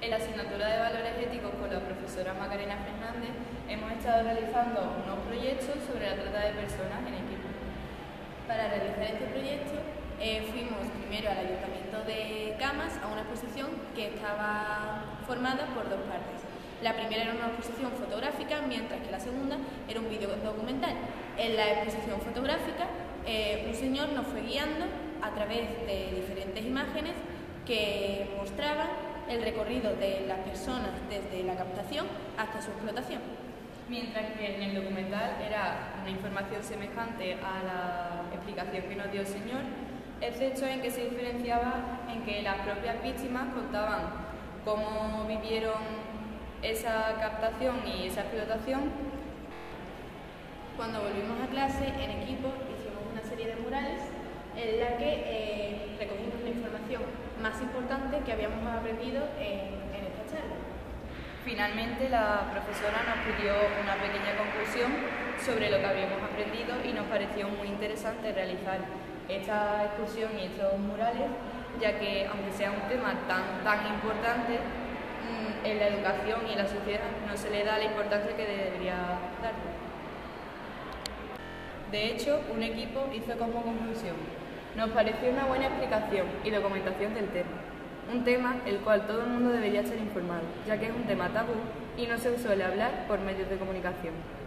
En la asignatura de Valores Éticos con la profesora Macarena Fernández hemos estado realizando unos proyectos sobre la trata de personas en equipo. Para realizar este proyecto fuimos primero al Ayuntamiento de Camas a una exposición que estaba formada por dos partes. La primera era una exposición fotográfica, mientras que la segunda era un vídeo documental. En la exposición fotográfica, un señor nos fue guiando a través de diferentes imágenes que mostraban el recorrido de las personas desde la captación hasta su explotación. Mientras que en el documental era una información semejante a la explicación que nos dio el señor, excepto en que se diferenciaba en que las propias víctimas contaban cómo vivieron esa captación y esa explotación. Cuando volvimos a clase, en equipo hicimos una serie de murales en la que recogimos la información más importante que habíamos aprendido en esta charla. Finalmente, la profesora nos pidió una pequeña conclusión sobre lo que habíamos aprendido y nos pareció muy interesante realizar esta excursión y estos murales, ya que, aunque sea un tema tan importante, en la educación y en la sociedad no se le da la importancia que debería darle. De hecho, un equipo hizo como conclusión: nos pareció una buena explicación y documentación del tema, un tema el cual todo el mundo debería estar informado, ya que es un tema tabú y no se suele hablar por medios de comunicación.